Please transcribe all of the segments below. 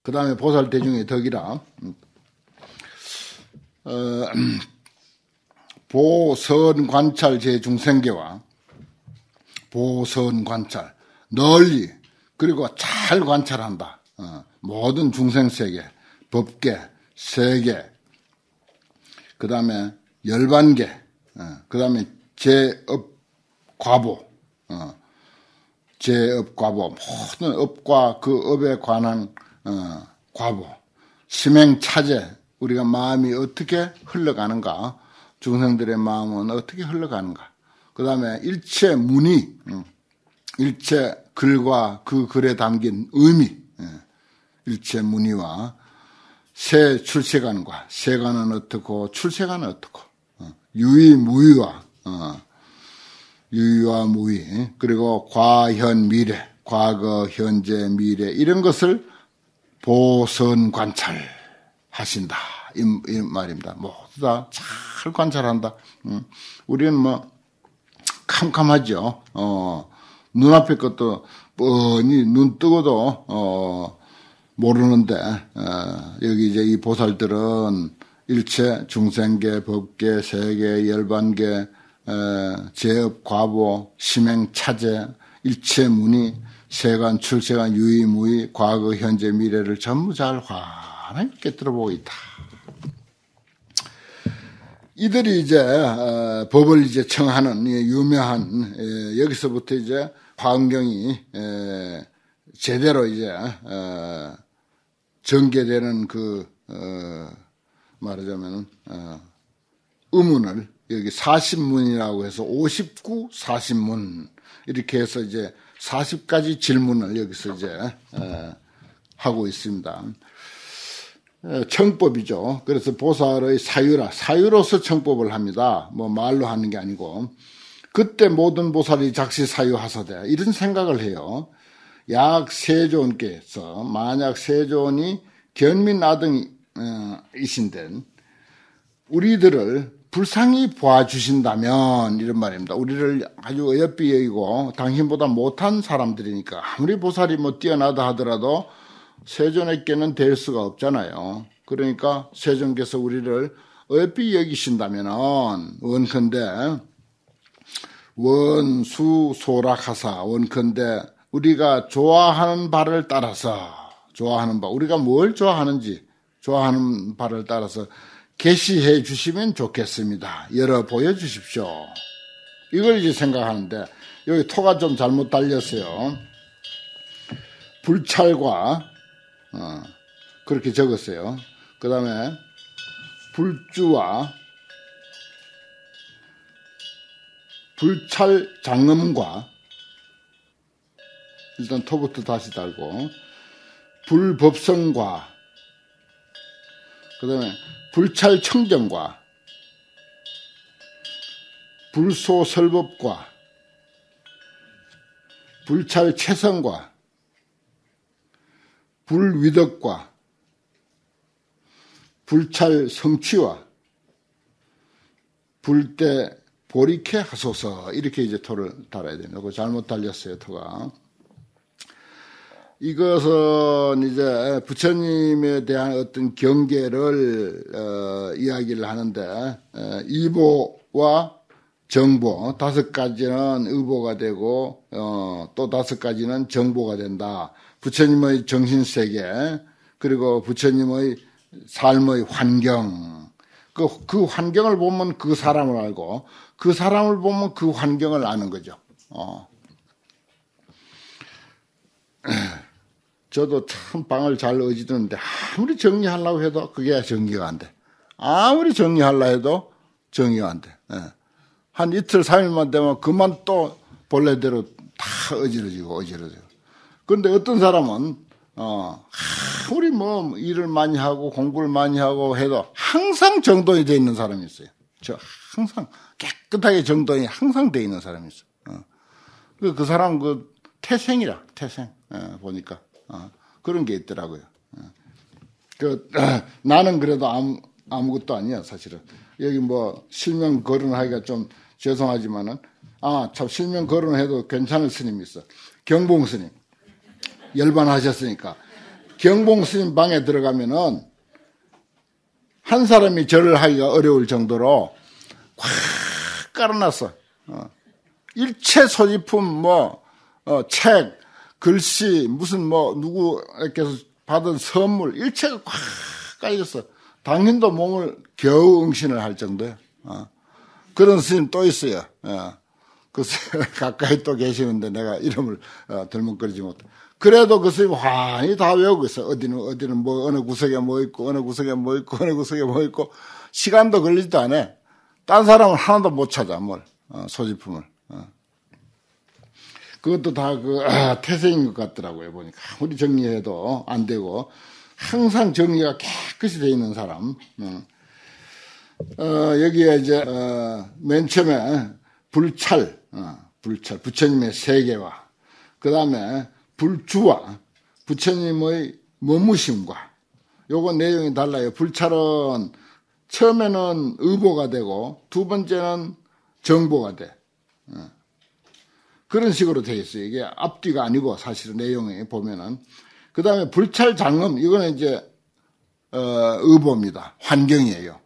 그 다음에 보살 대중의 덕이라, 보선관찰 제중생계와 보선관찰, 널리, 그리고 잘 관찰한다. 모든 중생세계, 법계, 세계, 그 다음에 열반계, 그 다음에 제업과보, 제업과보, 모든 업과 그 업에 관한 과보, 심행차제, 우리가 마음이 어떻게 흘러가는가, 중생들의 마음은 어떻게 흘러가는가, 그 다음에 일체 문의, 일체 글과 그 글에 담긴 의미, 일체 문의와 세 출세관과 세관은 어떻고 출세관은 어떻고, 유의무의와 유의와 무의, 그리고 과현 미래, 과거 현재 미래, 이런 것을 보선 관찰하신다 이 말입니다. 모두 다 잘 관찰한다. 우리는 뭐 캄캄하죠. 눈앞에 것도 뻔히 눈 뜨고도 모르는데, 여기 이제 이 보살들은 일체 중생계, 법계, 세계, 열반계, 제업, 과보, 심행, 차제, 일체 문의, 세관, 출세관, 유의, 무의, 과거, 현재, 미래를 전부 잘 환하게 깨뜨려보고 있다. 이들이 이제 법을 이제 청하는 유명한, 여기서부터 이제 화엄경이 제대로 이제 전개되는 그 말하자면 의문을 여기 40문이라고 해서 59, 40문 이렇게 해서 이제 40가지 질문을 여기서 이제 하고 있습니다. 청법이죠. 그래서 보살의 사유로서 청법을 합니다. 뭐 말로 하는 게 아니고, 그때 모든 보살이 작시사유하사되 이런 생각을 해요. 약 세존께서 만약 세존이 견민아등이신데 우리들을 불쌍히 봐주신다면, 이런 말입니다. 우리를 아주 어여삐 여기고 당신보다 못한 사람들이니까 아무리 보살이 뭐 뛰어나다 하더라도 세존에게는 될 수가 없잖아요. 그러니까 세존께서 우리를 어여삐 여기신다면 원컨대 원수소락하사, 원컨대 우리가 좋아하는 바를 따라서, 좋아하는 바, 우리가 뭘 좋아하는지 좋아하는 바를 따라서 계시해 주시면 좋겠습니다. 열어 보여주십시오. 이걸 이제 생각하는데 여기 토가 좀 잘못 달렸어요. 불찰과 그렇게 적었어요. 그 다음에 불주와 불찰 장엄과, 일단 토부터 다시 달고, 불법성과, 그 다음에 불찰 청정과, 불소설법과, 불찰 채성과, 불위덕과, 불찰 성취와, 불대 보리케 하소서, 이렇게 이제 토를 달아야 됩니다. 그거 잘못 달렸어요, 토가. 이것은 이제 부처님에 대한 어떤 경계를 이야기를 하는데, 이보와 정보 5가지는 의보가 되고 또 5가지는 정보가 된다. 부처님의 정신세계, 그리고 부처님의 삶의 환경, 그 환경을 보면 그 사람을 알고, 그 사람을 보면 그 환경을 아는 거죠. 저도 참 방을 잘 어지르는데 아무리 정리하려고 해도 그게 정리가 안 돼. 아무리 정리하려고 해도 정리가 안 돼. 한 이틀 3일만 되면 그만 또 본래대로 다 어지러지고. 그런데 어떤 사람은 아무리 뭐 일을 많이 하고 공부를 많이 하고 해도 항상 정돈이 돼 있는 사람이 있어요. 항상 깨끗하게 정돈이 항상 돼 있는 사람이 있어요. 그 사람 그 태생이라, 태생. 보니까 그런 게 있더라고요. 나는 그래도 아무것도 아니야, 사실은. 여기 뭐 실명 거론하기가 좀 죄송하지만은, 참 실명 거론해도 괜찮을 스님이 있어. 경봉 스님. 열반하셨으니까. 경봉 스님 방에 들어가면은 한 사람이 절을 하기가 어려울 정도로 꽉 깔아놨어. 일체 소지품, 책, 글씨, 무슨 누구께서 받은 선물, 일체가 꽉 깔렸어. 당신도 몸을 겨우 응신을 할 정도야. 그런 스님 또 있어요. 그 가까이 또 계시는데 내가 이름을 들먹거리지 못해. 그래도 그 스님 환히 다 외우고 있어. 어디는 어느 구석에 뭐 있고, 어느 구석에 뭐 있고, 어느 구석에 뭐 있고, 시간도 걸리지도 않아. 딴 사람은 하나도 못 찾아, 소지품을. 그것도 다 태세인 것 같더라고요, 보니까. 아무리 정리해도 안 되고, 항상 정리가 깨끗이 돼 있는 사람. 여기에 이제, 맨 처음에 불찰, 부처님의 세계와, 그 다음에 불주와 부처님의 머무심과 요거 내용이 달라요. 불찰은 처음에는 의보가 되고 두 번째는 정보가 돼. 그런 식으로 돼 있어요. 이게 앞뒤가 아니고 사실은 내용이 보면은. 그 다음에 불찰 장엄 이거는 이제 의보입니다. 환경이에요.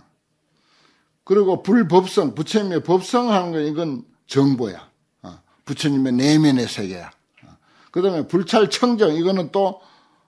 그리고 불법성 부처님의 법성하는 건 이건 정보야. 부처님의 내면의 세계야. 그 다음에 불찰청정 이거는 또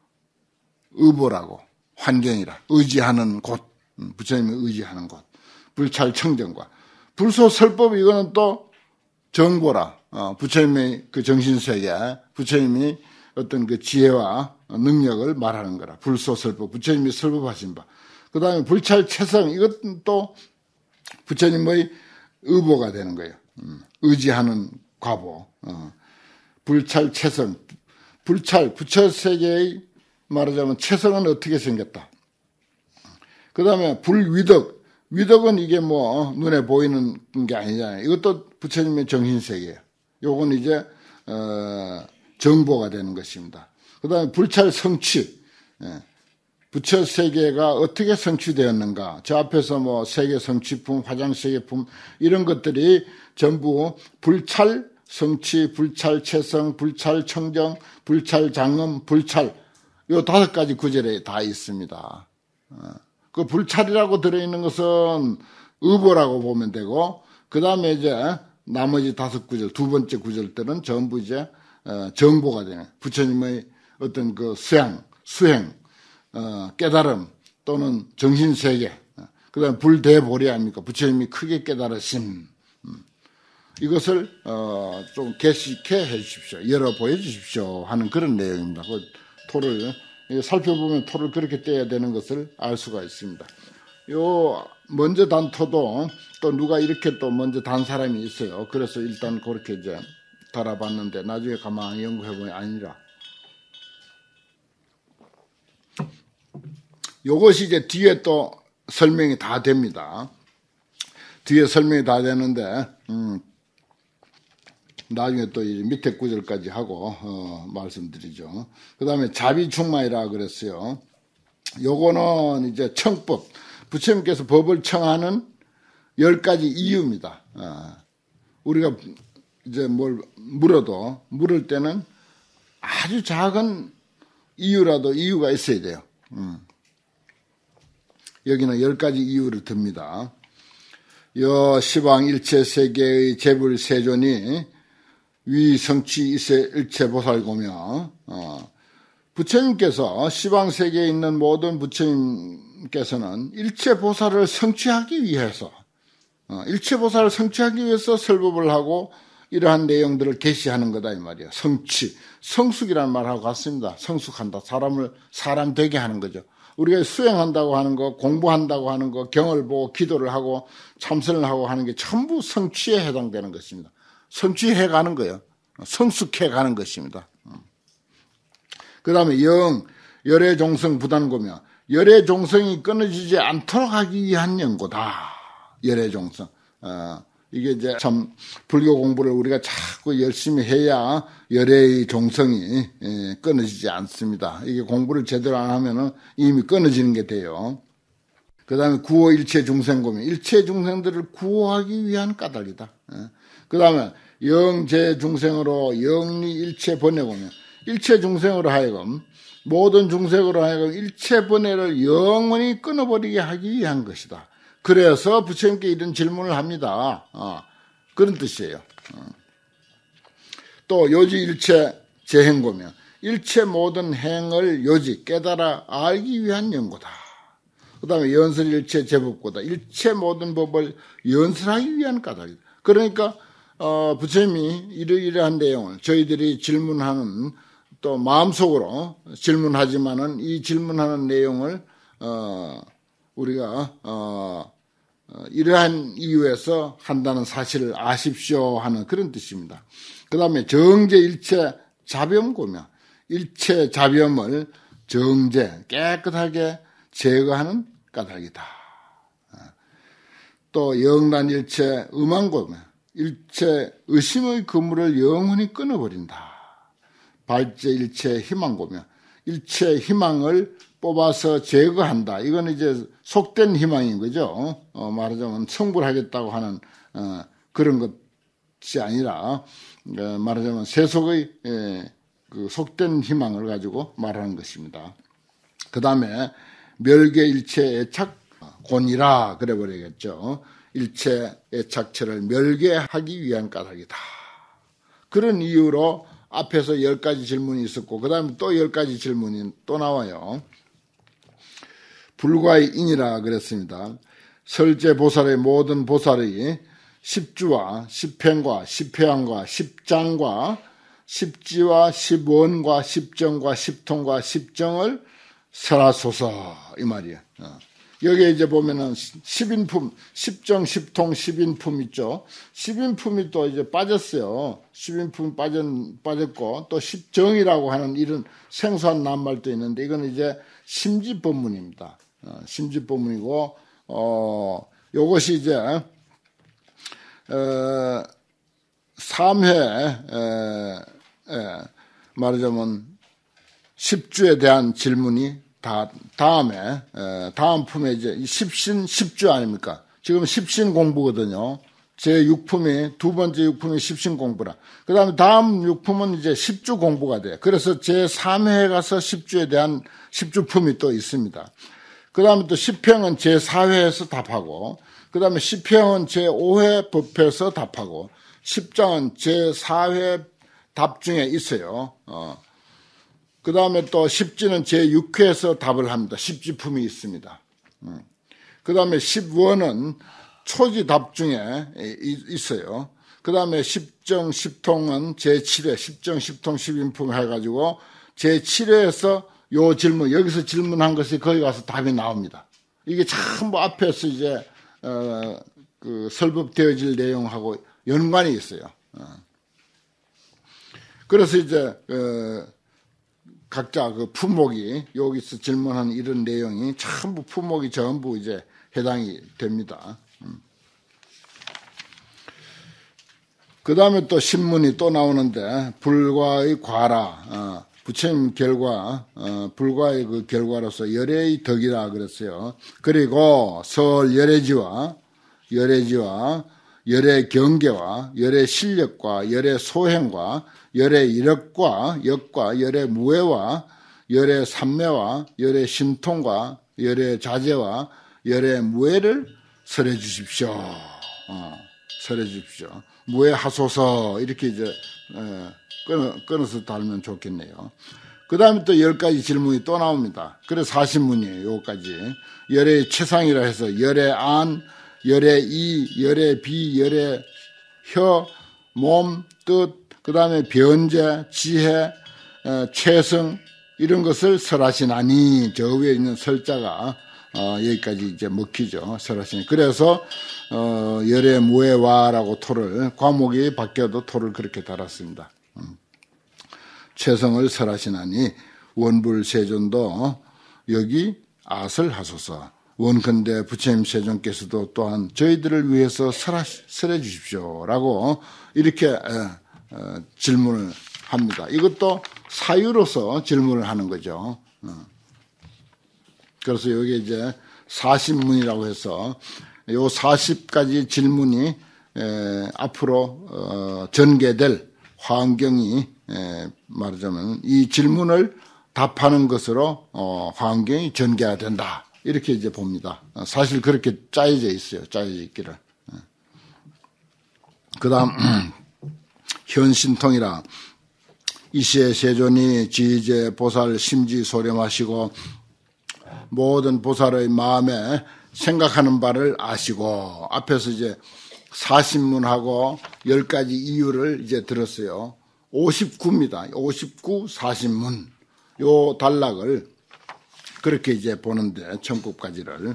의보라고 환경이라 의지하는 곳 부처님이 의지하는 곳 불찰청정과 불소설법 이거는 또 정보라 부처님의 그 정신세계 부처님이 어떤 그 지혜와 능력을 말하는 거라 불소설법 부처님이 설법하신 바 그 다음에 불찰체성 이것은 또 부처님의 의보가 되는 거예요. 의지하는 과보 불찰체성, 부처세계의 말하자면 체성은 어떻게 생겼다. 그 다음에 불위덕, 위덕은 이게 눈에 보이는 게 아니잖아요. 이것도 부처님의 정신세계예요. 요건 이제, 정보가 되는 것입니다. 그 다음에 불찰성취, 부처세계가 어떻게 성취되었는가. 저 앞에서 세계 성취품, 화장세계품, 이런 것들이 전부 불찰, 성취, 불찰, 체성, 불찰, 청정, 불찰, 장엄, 불찰 요 5가지 구절에 다 있습니다. 그 불찰이라고 들어있는 것은 의보라고 보면 되고 그 다음에 이제 나머지 5구절, 두 번째 구절들은 전부 이제 정보가 되는 부처님의 어떤 그 수행, 깨달음 또는 정신세계 그 다음에 불대보리 아닙니까? 부처님이 크게 깨달으심 이것을 좀 게시케 해주십시오. 열어 보여주십시오 하는 그런 내용입니다. 그 토를 살펴보면 토를 그렇게 떼야 되는 것을 알 수가 있습니다. 요 먼저 단 토도 또 누가 이렇게 또 먼저 단 사람이 있어요. 그래서 일단 그렇게 이제 달아봤는데 나중에 가만히 연구해보면 아니라 요것이 이제 뒤에 또 설명이 다 됩니다. 뒤에 설명이 다 되는데 나중에 또 이제 밑에 구절까지 하고 말씀드리죠. 그 다음에 자비충마이라 그랬어요. 요거는 이제 청법 부처님께서 법을 청하는 10가지 이유입니다. 우리가 이제 뭘 물을 때는 아주 작은 이유라도 이유가 있어야 돼요. 여기는 10가지 이유를 듭니다. 여 시방 일체 세계의 재불 세존이 위성취 이세 일체보살고며 부처님께서 시방 세계에 있는 모든 부처님께서는 일체보살을 성취하기 위해서 일체보살을 성취하기 위해서 설법을 하고 이러한 내용들을 계시하는 거다 이 말이에요. 성취, 성숙이라는 말하고 같습니다. 성숙한다. 사람 되게 하는 거죠. 우리가 수행한다고 하는 거, 공부한다고 하는 거, 경을 보고 기도를 하고 참선을 하고 하는 게 전부 성취에 해당되는 것입니다. 성취해 가는 거예요. 성숙해 가는 것입니다. 그 다음에 열애 종성 부단고며 열애 종성이 끊어지지 않도록 하기 위한 연고다. 열애 종성. 이게 이제 참 불교 공부를 우리가 자꾸 열심히 해야 열애의 종성이 끊어지지 않습니다. 이게 공부를 제대로 안 하면은 이미 끊어지는 게 돼요. 그 다음에 구호 일체 중생고며 일체 중생들을 구호하기 위한 까닭이다. 그 다음에 영제 중생으로 영리 일체 번뇌고며 일체 중생으로 하여금 모든 중생으로 하여금 일체 번뇌를 영원히 끊어버리게 하기 위한 것이다. 그래서 부처님께 이런 질문을 합니다. 그런 뜻이에요. 또 요지일체 재행고며 일체 모든 행을 요지 깨달아 알기 위한 연고다. 그 다음에 연설일체 제법고다. 일체 모든 법을 연설하기 위한 까닭이다. 그러니까 부처님이 이러이러한 내용을 저희들이 질문하는 또 마음속으로 질문하지만은 이 질문하는 내용을 우리가 이러한 이유에서 한다는 사실을 아십시오 하는 그런 뜻입니다. 그 다음에 정제 일체 자범고며 일체 자범을 정제 깨끗하게 제거하는 까닭이다. 또 영란일체 음한고며 일체 의심의 그물을 영원히 끊어버린다. 발제일체 희망고며 일체 희망을 뽑아서 제거한다. 이건 이제 속된 희망인 거죠. 말하자면 성불하겠다고 하는 그런 것이 아니라 말하자면 세속의 그 속된 희망을 가지고 말하는 것입니다. 그 다음에 멸계 일체 애착 곤이라 그래 버리겠죠. 일체 애착체를 멸계하기 위한 까닭이다. 그런 이유로 앞에서 10가지 질문이 있었고 그 다음에 또 10가지 질문이 또 나와요. 불과의 인이라 그랬습니다. 설제보살의 모든 보살의 십주와 십행과 십회왕과 십장과 십지와 십원과 십정과 십통과 십정을 설하소서 이 말이에요. 여기에 이제 보면은 십인품, 십정, 십통, 십인품 있죠. 십인품이 또 이제 빠졌어요. 십인품이 빠졌고 또 십정이라고 하는 이런 생소한 낱말도 있는데 이건 이제 심지법문입니다. 심지법문이고 요것이 이제 3회 말하자면 십주에 대한 질문이 다음 품에 이제 십신 십주 아닙니까? 지금 십신 공부거든요. 제 6품이 두 번째 6품이 십신 공부라. 그다음에 다음 6품은 이제 십주 공부가 돼. 그래서 제 3회에 가서 십주에 대한 십주품이 또 있습니다. 그다음에 또 십행은 제 4회에서 답하고, 그다음에 십행은 제 5회 법회에서 답하고, 십장은 제 4회 답 중에 있어요. 그 다음에 또 십지는 제6회에서 답을 합니다. 십지품이 있습니다. 그 다음에 십원은 초지 답 중에 있어요. 그 다음에 십정, 십통은 제7회, 십정, 십통, 십인품 해가지고 제7회에서 요 질문, 여기서 질문한 것이 거기 가서 답이 나옵니다. 이게 전부 앞에서 이제, 그 설법되어질 내용하고 연관이 있어요. 그래서 이제, 각자 그 품목이 여기서 질문하는 이런 내용이 전부 품목이 전부 이제 해당이 됩니다. 그 다음에 또 신문이 또 나오는데 불과의 과라, 부처님 결과, 불과의 그 결과로서 열애의 덕이라 그랬어요. 그리고 설 열애지와 열애 경계와 열애 실력과 열애 소행과 열애 이력과 역과 열애 무해와 열애 삼매와 열애 신통과 열애 자제와 열애 무해를 설해 주십시오. 설해 주십시오. 무해 하소서 이렇게 이제 끊어서 달면 좋겠네요. 그 다음에 또 10가지 질문이 또 나옵니다. 그래서 40문이에요. 요까지. 열애 최상이라 해서 열애 안, 열애 이, 열애 비, 열애 혀, 몸, 뜻, 그 다음에 변제, 지혜, 최성 이런 것을 설하시나니 저 위에 있는 설자가 여기까지 이제 먹히죠. 설하시니. 그래서 열애 무해와라고 토를 과목이 바뀌어도 토를 그렇게 달았습니다. 최성을 설하시나니 원불세존도 여기 아설 하소서. 원컨대 부처님 세존께서도 또한 저희들을 위해서 설해 주십시오라고 이렇게 질문을 합니다. 이것도 사유로서 질문을 하는 거죠. 그래서 여기 이제 40문이라고 해서 요 40가지 질문이 앞으로 전개될 환경이 말하자면 이 질문을 답하는 것으로 환경이 전개가 된다. 이렇게 이제 봅니다. 사실 그렇게 짜여져 있어요. 짜여져 있기를. 그 다음 현신통이라 이시의 세존이 지제 보살 심지 소렴하시고 모든 보살의 마음에 생각하는 바를 아시고 앞에서 이제 40문하고 10가지 이유를 이제 들었어요. 59입니다. 59, 40문. 요 단락을 그렇게 이제 보는데 천국까지를.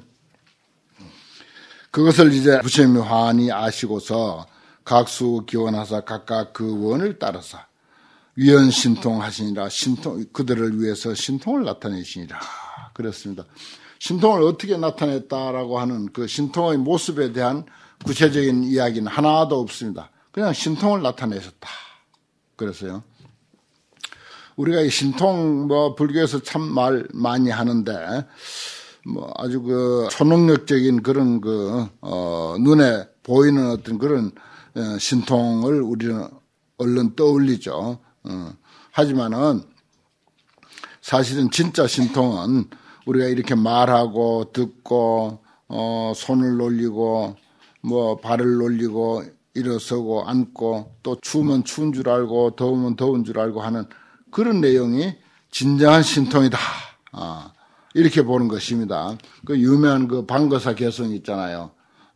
그것을 이제 부처님이 환히 아시고서 각수 기원하사 각각 그 원을 따라서 위헌 신통하시니라. 신통, 그들을 위해서 신통을 나타내시니라. 그렇습니다. 신통을 어떻게 나타냈다라고 하는 그 신통의 모습에 대한 구체적인 이야기는 하나도 없습니다. 그냥 신통을 나타내셨다. 그랬어요. 우리가 이 신통 불교에서 참 말 많이 하는데 아주 그 초능력적인 그런 눈에 보이는 어떤 그런 신통을 우리는 얼른 떠올리죠. 하지만은 사실은 진짜 신통은 우리가 이렇게 말하고 듣고 손을 놀리고 발을 놀리고 일어서고 앉고 또 추우면 추운 줄 알고 더우면 더운 줄 알고 하는 그런 내용이 진정한 신통이다. 이렇게 보는 것입니다. 그 유명한 그 방거사 개성 있잖아요.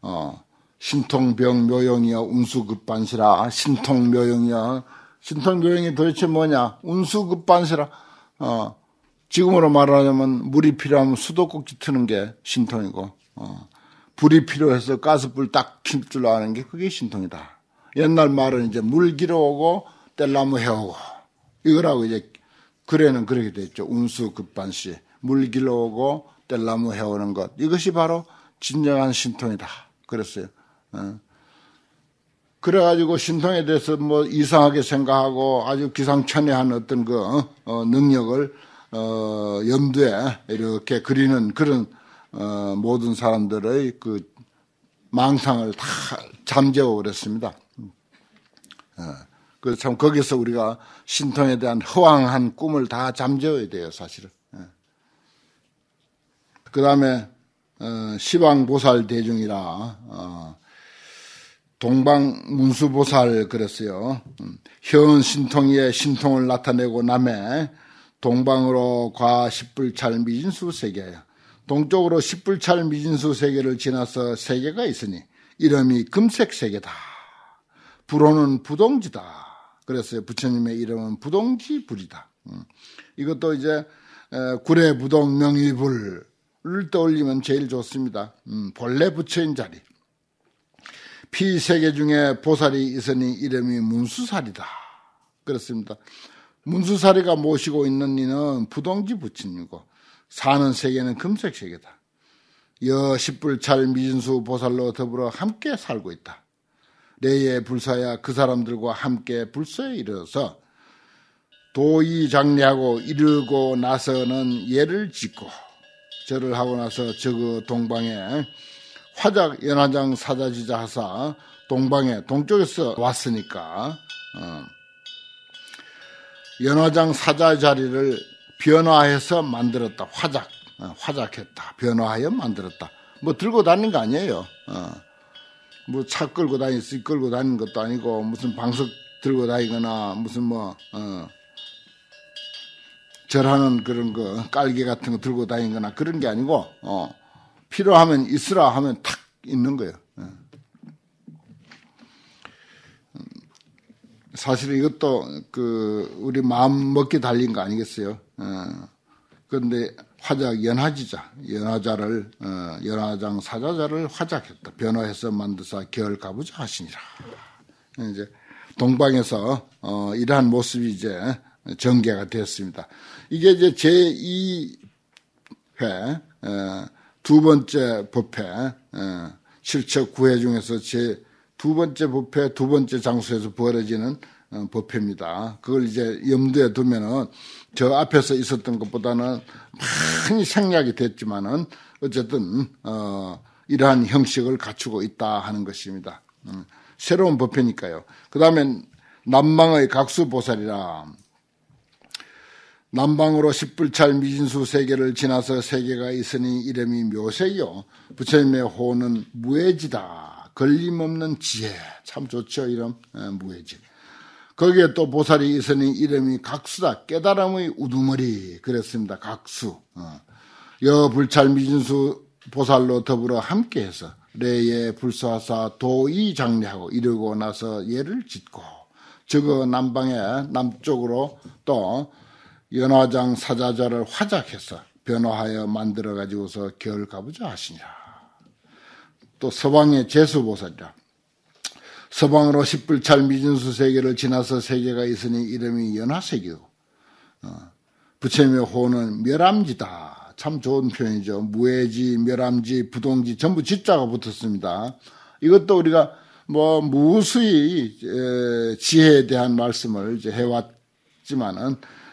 신통병 묘용이여 운수급반시라. 신통묘용이여. 신통묘용이 도대체 뭐냐? 운수급반시라. 지금으로 말하자면 물이 필요하면 수도꼭지 트는 게 신통이고, 불이 필요해서 가스불 딱 킬 줄 아는 게 그게 신통이다. 옛날 말은 이제 물 길어오고 뗄나무 해오고 이거라고 이제 글에는 그렇게 돼 있죠. 운수급반시. 물 길어오고 뗄나무 해오는 것. 이것이 바로 진정한 신통이다. 그랬어요. 그래가지고 신통에 대해서 이상하게 생각하고 아주 기상천외한 어떤 능력을 염두에 이렇게 그리는 그런 모든 사람들의 그 망상을 다 잠재워 그랬습니다. 그래서 참 거기서 우리가 신통에 대한 허황한 꿈을 다 잠재워야 돼요, 사실은. 그 다음에 시방보살 대중이라 동방문수보살 그랬어요. 현 신통이에 신통을 나타내고 남해 동방으로 과 십불찰 미진수 세계예요. 동쪽으로 십불찰 미진수 세계를 지나서 세계가 있으니 이름이 금색 세계다. 불호는 부동지다. 그랬어요. 부처님의 이름은 부동지불이다. 이것도 이제 구례부동 명의불을 떠올리면 제일 좋습니다. 본래 부처인 자리. 피세계 중에 보살이 있으니 이름이 문수살이다. 그렇습니다. 문수살이가 모시고 있는 이는 부동지 부처님이고 사는 세계는 금색 세계다. 여 십불찰 미진수 보살로 더불어 함께 살고 있다. 내에 불사야 그 사람들과 함께 불소에 이르러서 도의장례하고 이르고 나서는 예를 짓고 절을 하고 나서 저그 동방에 화작 연화장 사자지자 하사 동방에 동쪽에서 왔으니까 연화장 사자 자리를 변화해서 만들었다. 화작했다. 변화하여 만들었다. 들고 다니는 거 아니에요. 차 끌고 끌고 다니는 것도 아니고 무슨 방석 들고 다니거나 무슨 절하는 그런 깔개 같은 거 들고 다니거나 그런 게 아니고 필요하면 있으라 하면 탁 있는 거예요. 사실 이것도 우리 마음 먹기 달린 거 아니겠어요? 그런데 화작 연화지자, 연화자를 연화장 사자자를 화작했다. 변화해서 만드사 결가부자 하시니라. 이제 동방에서 이러한 모습이 이제 전개가 되었습니다. 이게 이제 제2회 두 번째 법회 실척 9회 중에서 제 두 번째 법회 두 번째 장소에서 벌어지는 법회입니다. 그걸 이제 염두에 두면은 저 앞에서 있었던 것보다는 많이 생략이 됐지만은 어쨌든 이러한 형식을 갖추고 있다 하는 것입니다. 새로운 법회니까요. 그 다음에 남망의 각수보살이라 남방으로 10불찰 미진수 세계를 지나서 세계가 있으니 이름이 묘색이요. 부처님의 호는 무해지다. 걸림없는 지혜. 참 좋죠, 이름. 무해지. 거기에 또 보살이 있으니 이름이 각수다. 깨달음의 우두머리. 그랬습니다. 각수. 여불찰 미진수 보살로 더불어 함께해서 레에 불사하사 도의 장례하고 이르고 나서 예를 짓고 저거 남방에 남쪽으로 또 연화장 사자자를 화작해서 변화하여 만들어 가지고서 겨울 가보자 하시니라. 또 서방의 제수보살이라. 서방으로 10불찰 미진수 세계를 지나서 세계가 있으니 이름이 연화세계고 부처님의 호는 멸암지다. 참 좋은 표현이죠. 무해지, 멸암지, 부동지 전부 지자가 붙었습니다. 이것도 우리가 무수히 지혜에 대한 말씀을 이제 해왔지만은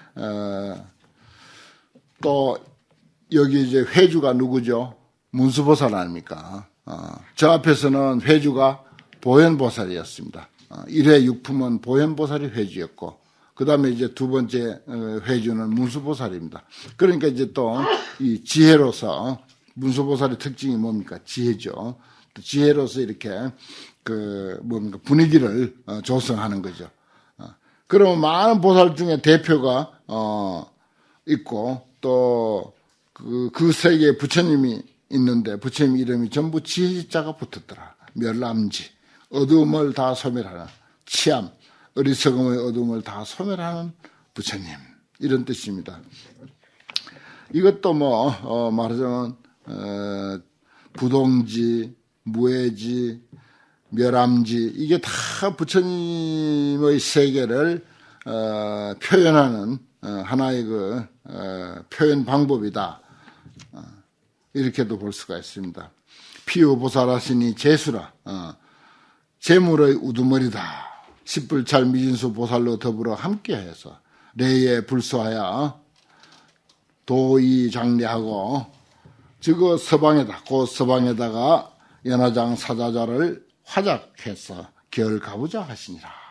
또 여기 이제 회주가 누구죠? 문수보살 아닙니까? 저 앞에서는 회주가 보현보살이었습니다. 1회 육품은 보현보살이 회주였고 그 다음에 이제 두 번째 회주는 문수보살입니다. 그러니까 이제 또 이 지혜로서 문수보살의 특징이 뭡니까? 지혜죠. 또 지혜로서 이렇게 분위기를 조성하는 거죠. 그러면 많은 보살 중에 대표가 있고 또 그 세계에 부처님이 있는데 부처님 이름이 전부 지혜자가 붙었더라. 멸암지, 어두움을 다 소멸하는 치암, 어리석음의 어둠을 다 소멸하는 부처님 이런 뜻입니다. 이것도 말하자면 부동지, 무해지, 멸암지 이게 다 부처님의 세계를 표현하는 하나의 표현 방법이다. 이렇게도 볼 수가 있습니다. 피우보살하시니 제수라. 재물의 우두머리다. 10불찰 미진수 보살로 더불어 함께해서 레에 불수하여 도의 장례하고 저거 서방에다 그 서방에다가 연화장 사자자를 화작해서 겨울 가보자 하시니라.